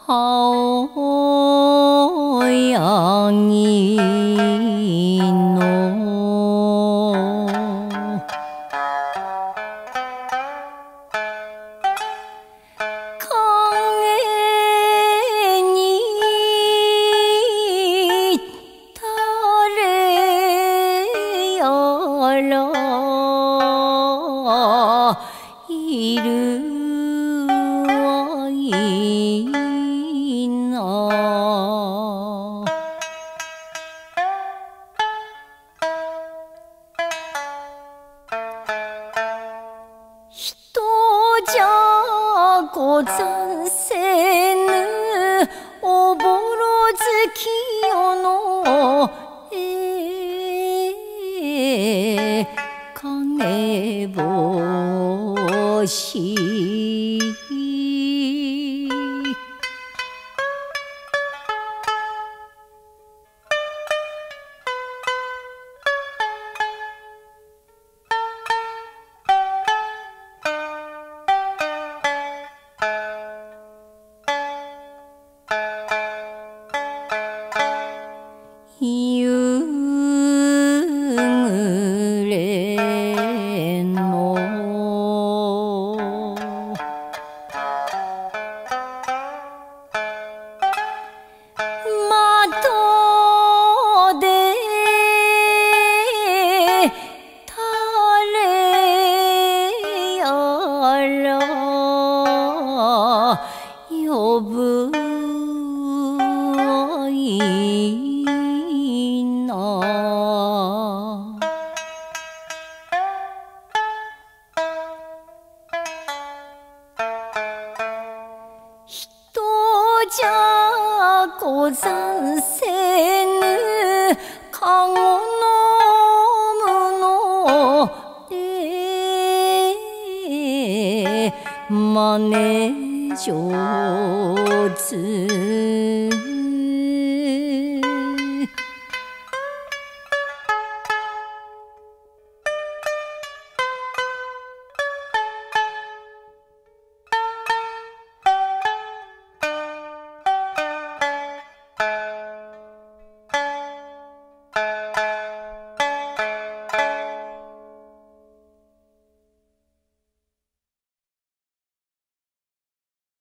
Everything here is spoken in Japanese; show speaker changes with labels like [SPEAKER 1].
[SPEAKER 1] 青柳の影に誰やらいるわいな。人じゃござんせぬおぼろ月夜の影星。夕暮れの窓で誰やら呼ぶわいな。人じゃござんせぬかごのむの真似上手